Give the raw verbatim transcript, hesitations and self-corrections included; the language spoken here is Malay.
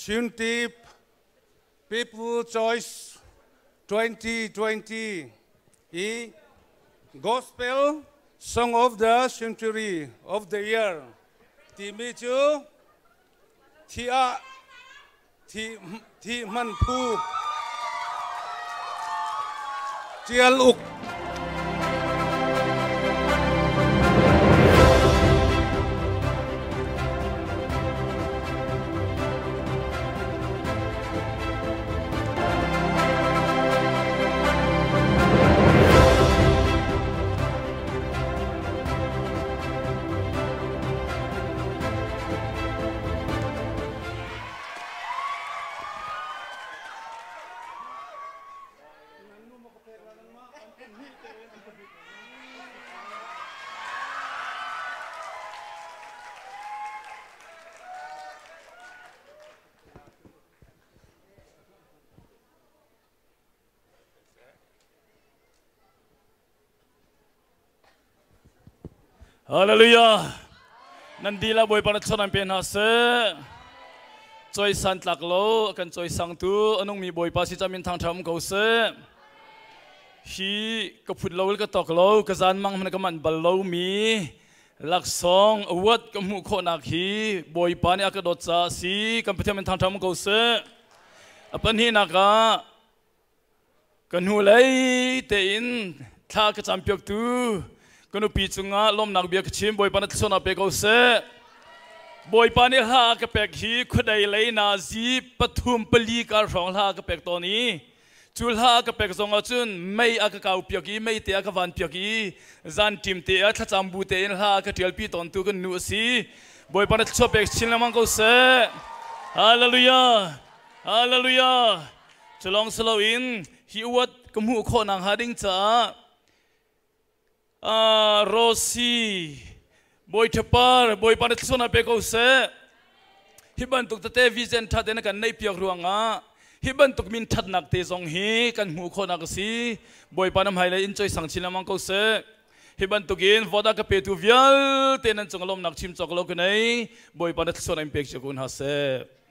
Shunti People Choice twenty twenty E Gospel Song of the Century of the Year. Timichu Tial Tial Tial Hallelujah. Nandila boy panat sonan pen hase. Choi san tlak lo kan choi sang tu anong mi boy pasi chamin thang tham ko se. Hi ka phut lo ka tok lo ka zan mang man ka man bal lo mi. Lak song awat ka mu kho nak hi boy pani aka dot cha si kan phamin thang tham ko se. Apan hi naka kan hu lai te in tha ka champion tu Kanu pichunga lom nak biak chim boy panat sona pe ko se boy pani ha ka pek hi khudai lei na zi pathum pali ka rong ha ka pek to ni chul ha ka pek zonga chun mei aka kau piak i mei te aka van piak i zan tim te a thacham bu te in ha ka tial pi ton tu kan nu si boy panat so pek chin lamang ko se hallelujah hallelujah chalong slow in hi wat kamu kho nang hading cha Ah, Rosi, boy tepar, boy panat sona peko se. Hiban tuk tate vision tat ena kan nai piak ruanga. Hiban tuk min tat nak te zong hi kan mu kho nak si. Boy panam hailai enjoy sang chilamang ko se. Hiban tukin voda ka petu vial tenan chongalom nak chim choklo kanai. Boy panat sona impek chokun ha se.